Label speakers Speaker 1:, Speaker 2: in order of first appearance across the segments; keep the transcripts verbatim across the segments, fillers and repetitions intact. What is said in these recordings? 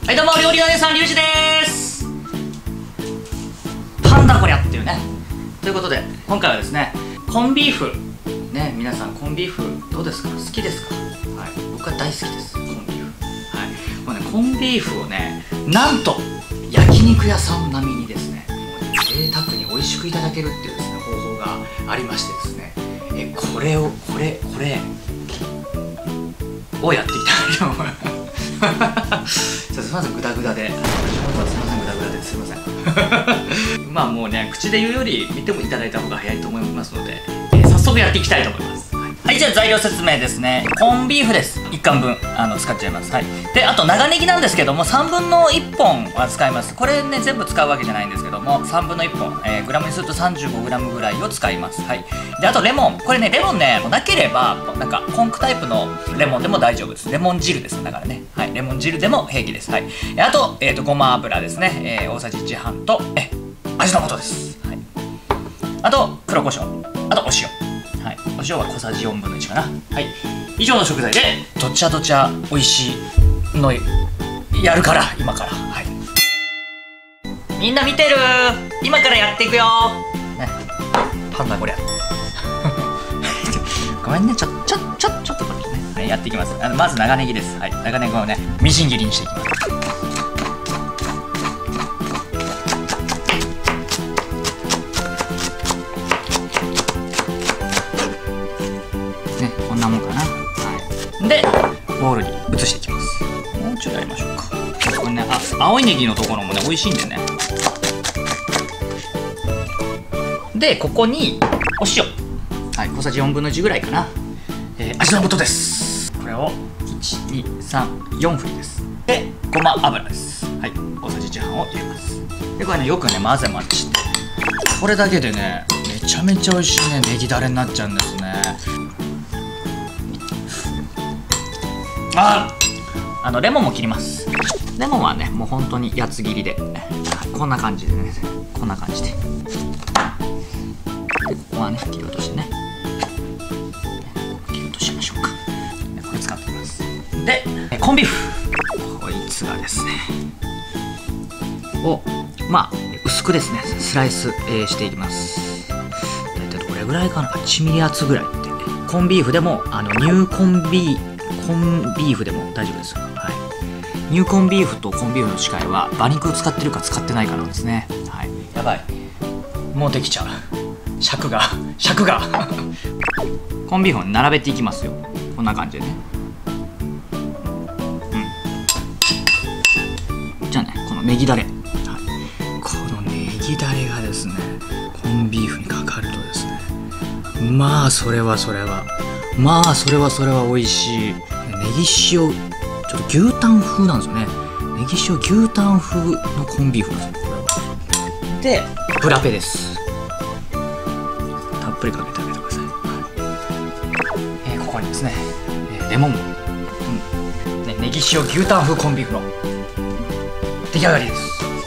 Speaker 1: はい、どうも料理の姉さんリュウジです。パンだこりゃっていうね。ということで今回はですね、コンビーフね、皆さんコンビーフどうですか？好きですか？はい、僕は大好きです。コンビーフ。はい、もうねコンビーフをね、なんと焼肉屋さん並みにですね、贅沢に美味しくいただけるっていうですね方法がありましてですね、えこれをこれこれをやっていきたいと思います。すみません、グダグダで。すみません、グダグダですみません。まあもうね、口で言うより見てもいただいた方が早いと思いますので、えー、早速やっていきたいと思います。はい、じゃあ材料説明ですね。コンビーフです。いっかんぶんあの使っちゃいます。はい。で、あと長ネギなんですけども、さんぶんのいっぽんは使います。これね、全部使うわけじゃないんですけども、さんぶんのいっぽん、えー、グラムにすると さんじゅうごグラム ぐらいを使います。はい。で、あとレモン。これね、レモンね、なければ、なんか、コンクタイプのレモンでも大丈夫です。レモン汁です。だからね。はい。レモン汁でも平気です。はい。あと、えっと、ごま油ですね。えー、大さじいちはんと、え、味の素です。はい。あと、黒胡椒。あと、お塩。はい。お塩は小さじよんぶんのいちかな。はい。以上の食材で、どちゃどちゃ美味しいのやるから、今から。はい。みんな見てる？今からやっていくよ。ね。パンダこりゃ。ごめんね、ちょ、ちょ、ちょ、ちょっとこっちね。はい、やっていきます。あの、まず長ネギです。はい。長ネギをね、みじん切りにしていきます。ね、こんなもんかな。はい。で、ボウルに移していきます。もうちょいやりましょうか。これね、あ、青いネギのところもね、美味しいんでね。で、ここに、お塩。はい、小さじよんぶんのいちぐらいかな。えー、味の素です。これをいち、に、さん、よんふりです。で、ごま油です。はい、大さじいちはんを入れます。で、これね、よくね、混ぜ混ぜして。これだけでね、めちゃめちゃ美味しいね、ネギだれになっちゃうんですね。あ、あの、レモンも切ります。レモンはね、もう本当にやつ切りで、こんな感じでね、こんな感じで。で、ここはね、切り落としてね。切り落としましょうか。これ使っていきます。で、コンビーフ。こいつがですね、を、まあ、薄くですね、スライス、えー、していきます。だいたいどれぐらいかな？はちミリ厚ぐらいって、ね。コンビーフでも、あの、ニューコンビー、コンビーフでも大丈夫です。はい。ニューコンビーフとコンビーフの違いは、馬肉を使ってるか使ってないかなんですね。はい。やばい。もうできちゃう。尺が尺がコンビーフを並べていきますよ。こんな感じでね。うん。じゃあね、このネギだれ、はい、このネギだれがですね、コンビーフにかかるとですね、まあそれはそれはまあそれはそれは美味しい。ネギ塩、ちょっと牛タン風なんですよね。ネギ塩牛タン風のコンビーフなんですよ、これは。で、ブラペです。たっぷりかけてあげてください。はい、えー、ここにですね、えー、レモン、うんね、ネギ塩牛タン風コンビーフの出来上がりです。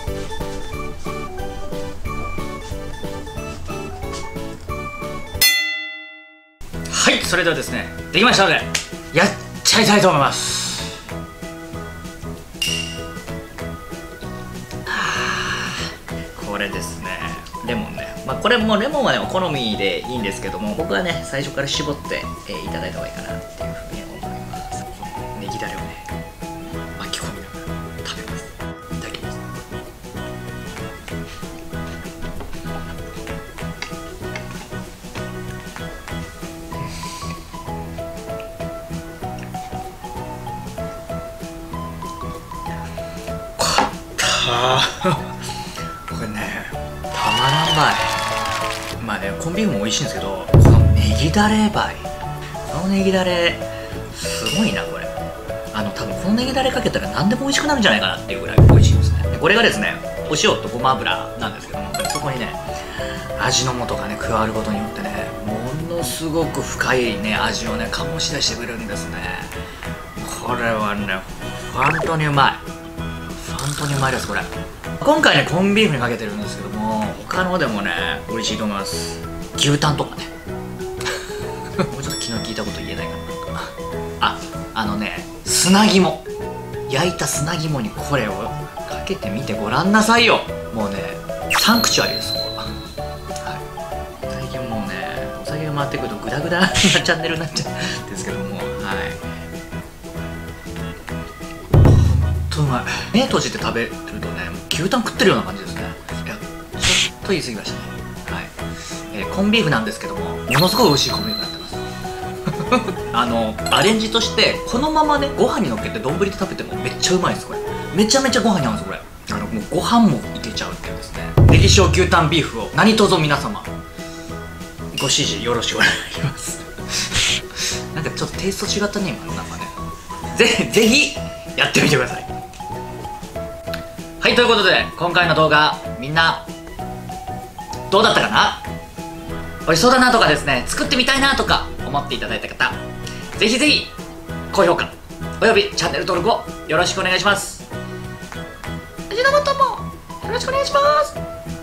Speaker 1: はい、それではですね、できましたのでやっちゃいたいと思います。これですね、レモンね、まあ、これもレモンはねお好みでいいんですけども、僕はね最初から絞って、えー、いただいた方がいいかなっていうふうに思います。このネギだれをね巻き込みながら食べます。いただきます。かったーこれね、たまらんばい。まあね、コンビーフも美味しいんですけど、このネギだればい、このネギだれすごいな。これあの多分このネギだれかけたら何でも美味しくなるんじゃないかなっていうぐらい美味しいんですね。でこれがですね、お塩とごま油なんですけども、そこにね味の素がね加わることによってね、ものすごく深いね味をね醸し出してくれるんですね。これはね本当にうまい、本当にうまいです。これ今回ねコンビーフにかけてるんですけども、他のでもね美味しいと思います。牛タンとかねもうちょっと気の利いたこと言えないかな。あ、あのね砂肝、 焼いた砂肝にこれをかけてみてごらんなさいよ。もうねサンクチュアリです、ここは。はい、最近もうねお酒が回ってくるとグダグダなチャンネルになっちゃうんですけども、はい、ほんとうまい。目閉じて食べるとね牛タン食ってるような感じですね。いやちょっと言い過ぎだしね。はい、えー、コンビーフなんですけども、ものすごい美味しいコンビーフになってます。あのアレンジとしてこのままねご飯にのっけて丼で食べてもめっちゃうまいです。これめちゃめちゃご飯に合うんですよ。これあのもうご飯もいけちゃうっていうですね、ネギ塩牛タンビーフを何卒皆様ご支持よろしくお願いしますなんかちょっとテイスト違ったね今の。なんかねぜぜひやってみてください。はい、ということで今回の動画みんなどうだったかな。美味しそうだなとかですね、作ってみたいなとか思っていただいた方、ぜひぜひ高評価およびチャンネル登録をよろしくお願いします。味の素もよろしくお願いします。